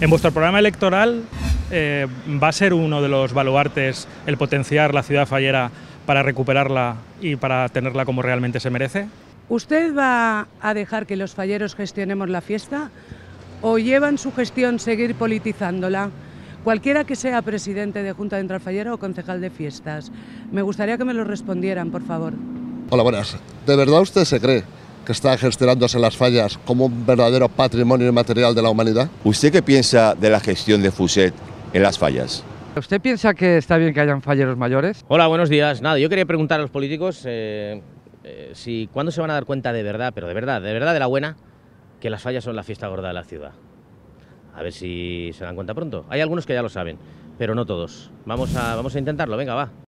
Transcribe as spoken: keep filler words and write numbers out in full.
En vuestro programa electoral eh, va a ser uno de los baluartes el potenciar la ciudad fallera para recuperarla y para tenerla como realmente se merece. ¿Usted va a dejar que los falleros gestionemos la fiesta o lleva en su gestión seguir politizándola? Cualquiera que sea presidente de Junta Central Fallera o concejal de fiestas. Me gustaría que me lo respondieran, por favor. Hola, buenas. ¿De verdad usted se cree que está gestionándose las fallas como un verdadero patrimonio inmaterial de la humanidad? ¿Usted qué piensa de la gestión de Fuset en las fallas? ¿Usted piensa que está bien que hayan falleros mayores? Hola, buenos días. Nada, yo quería preguntar a los políticos eh, eh, si cuándo se van a dar cuenta de verdad, pero de verdad, de verdad de la buena, que las fallas son la fiesta gorda de la ciudad. A ver si se dan cuenta pronto. Hay algunos que ya lo saben, pero no todos. Vamos a, vamos a intentarlo, venga, va.